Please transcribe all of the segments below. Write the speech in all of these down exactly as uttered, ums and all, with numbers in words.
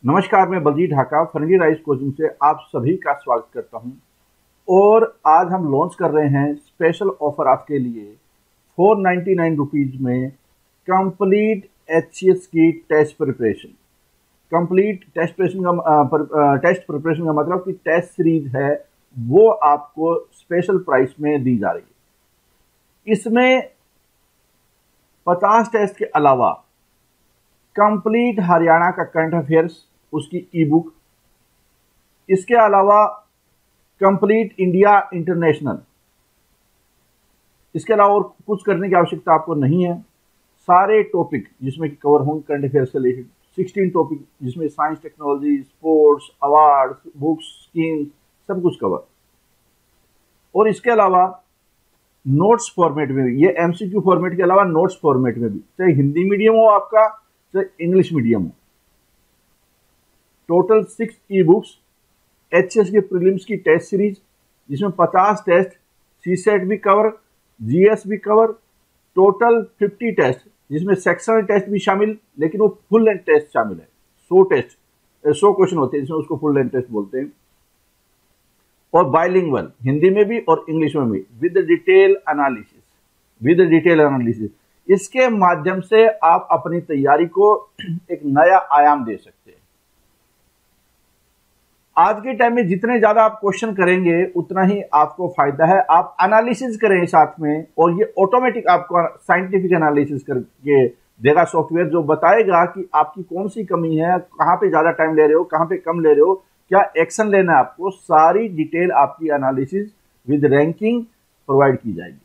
नमस्कार, मैं बलजीत ढाका फर्नी राइस कोचिंग से आप सभी का स्वागत करता हूं। और आज हम लॉन्च कर रहे हैं स्पेशल ऑफर आपके लिए फोर नाइन्टी नाइन रुपीज़ में कंप्लीट एचसीएस की test preparation. Complete test preparation का पर, टेस्ट प्रिपरेशन का मतलब कि टेस्ट सीरीज है वो आपको स्पेशल प्राइस में दी जा रही है। इसमें पचास टेस्ट के अलावा कंप्लीट हरियाणा का करंट अफेयर्स उसकी ई बुक, इसके अलावा कंप्लीट इंडिया इंटरनेशनल, इसके अलावा और कुछ करने की आवश्यकता आपको नहीं है। सारे टॉपिक जिसमें कि कवर होंगे करंट अफेयर्स से रिलेटेड सिक्सटीन टॉपिक, जिसमें science, technology, sports, awards, books, schemes, सब कुछ कवर। और इसके अलावा नोट्स फॉर्मेट में भी, ये एमसीक्यू फॉर्मेट के अलावा नोट्स फॉर्मेट में भी, चाहे हिंदी मीडियम हो आपका चाहे इंग्लिश मीडियम हो। Total six e books, HS के प्रीलिम्स की टेस्ट सीरीज जिसमें पचास टेस्ट, सीसेट भी कवर, जीएस भी कवर, टोटल फिफ्टी टेस्ट जिसमें सेक्शनल टेस्ट भी शामिल, लेकिन वो फुल लेंथ टेस्ट शामिल है। सौ टेस्ट, सौ क्वेश्चन होते हैं जिसमें, उसको फुल लेंथ टेस्ट बोलते हैं। और बाइलिंगुअल, हिंदी में भी और इंग्लिश में भी, with detail analysis, with detail analysis. इसके माध्यम से आप अपनी तैयारी को एक नया आयाम दे सकते हैं। आज के टाइम में जितने ज्यादा आप क्वेश्चन करेंगे उतना ही आपको फायदा है। आप एनालिसिस करें साथ में, और ये ऑटोमेटिक आपको साइंटिफिक एनालिसिस करके देगा सॉफ्टवेयर, जो बताएगा कि आपकी कौन सी कमी है, कहां पे ज्यादा टाइम ले रहे हो, कहां पे कम ले रहे हो, क्या एक्शन लेना है आपको। सारी डिटेल आपकी एनालिसिस विद रैंकिंग प्रोवाइड की जाएगी।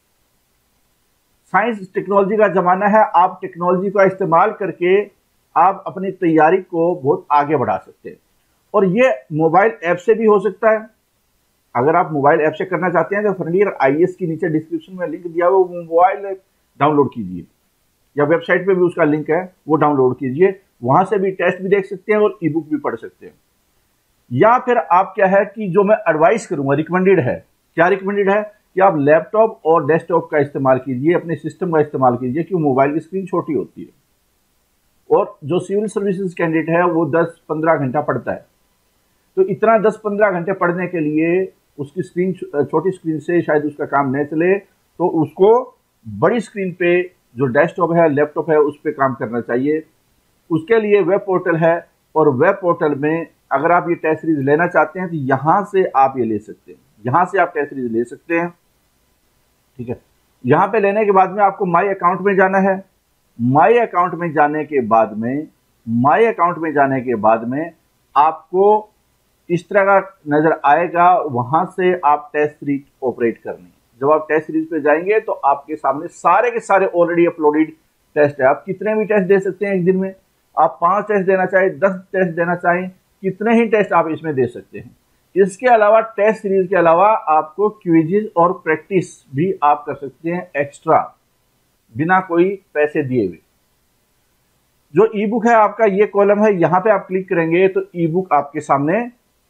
साइंस टेक्नोलॉजी का जमाना है, आप टेक्नोलॉजी का इस्तेमाल करके आप अपनी तैयारी को बहुत आगे बढ़ा सकते हैं। और ये मोबाइल ऐप से भी हो सकता है। अगर आप मोबाइल ऐप से करना चाहते हैं तो फर्नियर आईएएस की नीचे डिस्क्रिप्शन में लिंक दिया हुआ, वो मोबाइल ऐप डाउनलोड कीजिए, या वेबसाइट पे भी उसका लिंक है, वो डाउनलोड कीजिए। वहां से भी टेस्ट भी देख सकते हैं और ई बुक भी पढ़ सकते हैं। या फिर आप क्या है कि जो मैं एडवाइस करूंगा, रिकमेंडेड है, क्या रिकमेंडेड है कि आप लैपटॉप और डेस्कटॉप का इस्तेमाल कीजिए, अपने सिस्टम का इस्तेमाल कीजिए, क्योंकि मोबाइल की स्क्रीन छोटी होती है। और जो सिविल सर्विसेज कैंडिडेट है वो दस पंद्रह घंटा पढ़ता है, तो इतना दस पंद्रह घंटे पढ़ने के लिए उसकी स्क्रीन, छोटी स्क्रीन से शायद उसका काम नहीं चले, तो उसको बड़ी स्क्रीन पे जो डेस्कटॉप है, लैपटॉप है, उस पर काम करना चाहिए। उसके लिए वेब पोर्टल है, और वेब पोर्टल में अगर आप ये टेस्ट सीरीज लेना चाहते हैं तो यहां से आप ये ले सकते हैं, यहां से आप टेस्ट सीरीज ले सकते हैं। ठीक है, यहां पे लेने के बाद में आपको माई अकाउंट में जाना है। माई अकाउंट में जाने के बाद में माई अकाउंट में जाने के बाद में आपको इस तरह का नजर आएगा, वहां से आप टेस्ट सीरीज ऑपरेट करनी। जब आप टेस्ट सीरीज पे जाएंगे तो आपके सामने सारे के सारे ऑलरेडी अपलोडेड टेस्ट है। आप कितने भी टेस्ट दे सकते हैं एक दिन में। आप पांच टेस्ट देना चाहें, दस टेस्ट देना चाहें, कितने ही टेस्ट आप इसमें दे सकते हैं। इसके अलावा टेस्ट सीरीज के अलावा आपको क्विज़ और प्रैक्टिस भी आप कर सकते हैं एक्स्ट्रा, बिना कोई पैसे दिए हुए। जो ई बुक है आपका, ये कॉलम है, यहां पे आप क्लिक करेंगे तो ई बुक आपके सामने,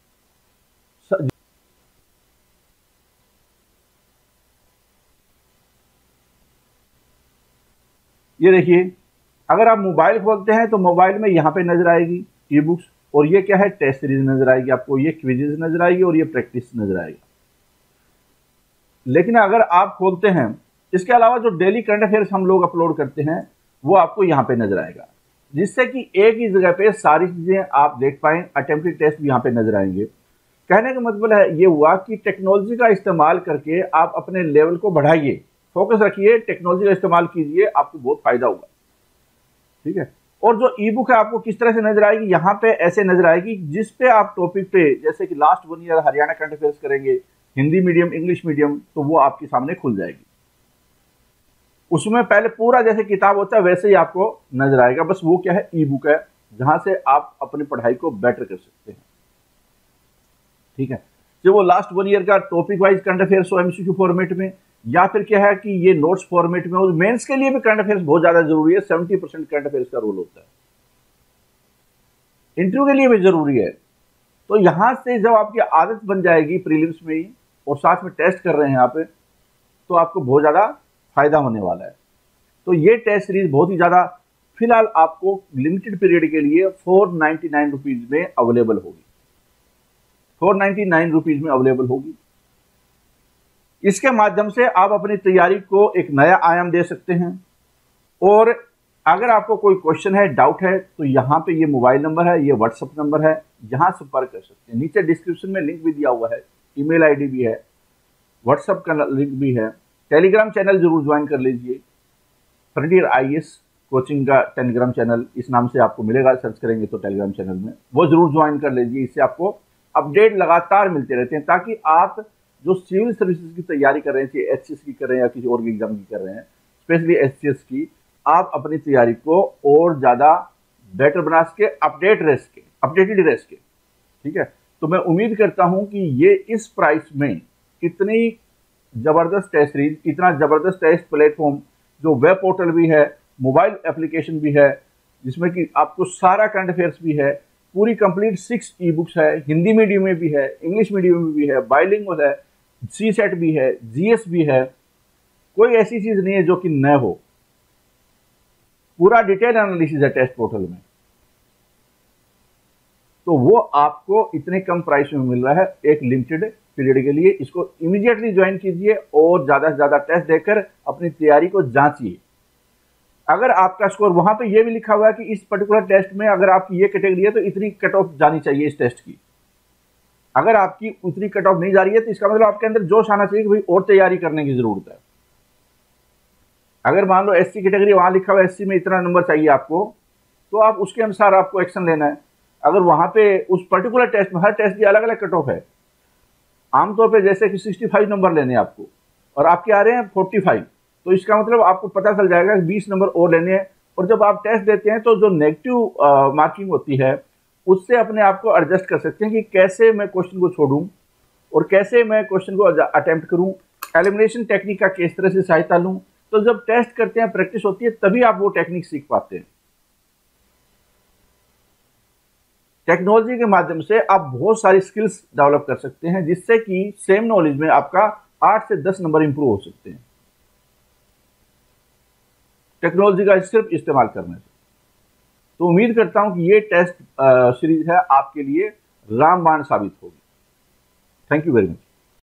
ये देखिए, अगर आप मोबाइल खोलते हैं तो मोबाइल में यहां पे नजर आएगी ई बुक्स, और ये क्या है, टेस्ट सीरीज नजर आएगी आपको, ये क्विज़ नजर आएगी और ये प्रैक्टिस नजर आएगी। लेकिन अगर आप खोलते हैं, इसके अलावा जो डेली करंट अफेयर्स हम लोग अपलोड करते हैं वो आपको यहां पे नजर आएगा, जिससे कि एक ही जगह पे सारी चीजें आप देख पाएं। अटेम्प्टेड टेस्ट भी यहां पे नजर आएंगे। कहने का मतलब है ये हुआ कि टेक्नोलॉजी का इस्तेमाल करके आप अपने लेवल को बढ़ाइए, फोकस रखिए, टेक्नोलॉजी का इस्तेमाल कीजिए, आपको बहुत फायदा होगा। ठीक है, और जो ई बुक है आपको किस तरह से नजर आएगी, यहां पे ऐसे नजर आएगी, जिस पे आप टॉपिक पे, जैसे कि last one year Haryana current affairs करेंगे, हिंदी मीडियम, इंग्लिश मीडियम, तो वो आपके सामने खुल जाएगी। उसमें पहले पूरा जैसे किताब होता है वैसे ही आपको नजर आएगा, बस वो क्या है, ई बुक है, जहां से आप अपनी पढ़ाई को बेटर कर सकते हैं। ठीक है, जो वो लास्ट वन ईयर का टॉपिक वाइज करंट अफेयर्स हो एमसीक्यू फॉर्मेट में, या फिर क्या है कि ये नोट्स फॉर्मेट में हो। मेंस के लिए भी करंट अफेयर्स बहुत ज्यादा जरूरी है, सेवेंटी परसेंट करंट अफेयर्स का रोल होता है। इंटरव्यू के लिए भी जरूरी है। तो यहां से जब आपकी आदत बन जाएगी प्रीलिम्स में ही, और साथ में टेस्ट कर रहे हैं यहाँ पे, तो आपको बहुत ज्यादा फायदा होने वाला है। तो ये टेस्ट सीरीज बहुत ही ज्यादा फिलहाल आपको लिमिटेड पीरियड के लिए फोर नाइन्टी नाइन रुपीज में अवेलेबल होगी, फोर नाइन्टी नाइन रुपीज में अवेलेबल होगी। इसके माध्यम से आप अपनी तैयारी को एक नया आयाम दे सकते हैं। और अगर आपको कोई क्वेश्चन है, डाउट है, तो यहाँ पे ये मोबाइल नंबर है, ये व्हाट्सएप नंबर है, यहाँ संपर्क कर सकते हैं। नीचे डिस्क्रिप्शन में लिंक भी दिया हुआ है, ईमेल आईडी भी है, व्हाट्सएप का लिंक भी है। टेलीग्राम चैनल जरूर ज्वाइन कर लीजिए, फ्रंटियर आईएएस कोचिंग का टेलीग्राम चैनल इस नाम से आपको मिलेगा, सर्च करेंगे तो टेलीग्राम चैनल में, वो जरूर ज्वाइन कर लीजिए। इससे आपको अपडेट लगातार मिलते रहते हैं, ताकि आप जो सिविल सर्विसेज की तैयारी कर रहे हैं, चाहे एचसीएस की कर रहे हैं या किसी और की एग्जाम की कर रहे हैं, स्पेशली एचसीएस की, आप अपनी तैयारी को और ज्यादा बेटर बना सके, अपडेट रह सके, अपडेटेड रह सके। ठीक है, तो मैं उम्मीद करता हूं कि ये इस प्राइस में इतनी जबरदस्त टेस्ट सीरीज, इतना जबरदस्त टेस्ट प्लेटफॉर्म, जो वेब पोर्टल भी है, मोबाइल एप्लीकेशन भी है, जिसमें कि आपको सारा करंट अफेयर्स भी है, पूरी कंप्लीट सिक्स ई बुक्स है, हिंदी मीडियम में भी है, इंग्लिश मीडियम में भी है, बाइलिंगुअल है, सी सेट भी है, जीएस भी है, कोई ऐसी चीज नहीं है जो कि न हो। पूरा डिटेल एनालिसिस है टेस्ट पोर्टल में, तो वो आपको इतने कम प्राइस में मिल रहा है एक लिमिटेड पीरियड के लिए। इसको इमीडिएटली ज्वाइन कीजिए और ज्यादा से ज्यादा टेस्ट देकर अपनी तैयारी को जांचिए। अगर आपका स्कोर, वहां पे ये भी लिखा हुआ है कि इस पर्टिकुलर टेस्ट में अगर आपकी ये कैटेगरी है तो इतनी कट ऑफ जानी चाहिए इस टेस्ट की। अगर आपकी उतनी कट ऑफ नहीं जा रही है तो इसका मतलब आपके अंदर जोश आना चाहिए कि भाई और तैयारी करने की जरूरत है। अगर मान लो एससी कैटेगरी, वहां लिखा हुआ है एससी में इतना नंबर चाहिए आपको, तो आप उसके अनुसार आपको एक्शन लेना है। अगर वहां पे उस पर्टिकुलर टेस्ट में, हर टेस्ट की अलग अलग कट ऑफ है, आमतौर पे जैसे कि सिक्सटी फाइव नंबर लेने हैं आपको और आपके आ रहे हैं फोर्टी फाइव, तो इसका मतलब आपको पता चल जाएगा कि बीस नंबर और लेने हैं। और जब आप टेस्ट देते हैं तो जो नेगेटिव मार्किंग होती है उससे अपने आप को एडजस्ट कर सकते हैं कि कैसे मैं क्वेश्चन को छोड़ूं और कैसे मैं क्वेश्चन को अटेम्प्ट करूं, एलिमिनेशन टेक्निक का किस तरह से सहायता लूं। तो जब टेस्ट करते हैं, प्रैक्टिस होती है, तभी आप वो टेक्निक सीख पाते हैं। टेक्नोलॉजी के माध्यम से आप बहुत सारी स्किल्स डेवलप कर सकते हैं, जिससे कि सेम नॉलेज में आपका आठ से दस नंबर इंप्रूव हो सकते हैं टेक्नोलॉजी का सिर्फ इस्तेमाल करने से। तो उम्मीद करता हूं कि ये टेस्ट सीरीज है आपके लिए रामबाण साबित होगी। Thank you very much.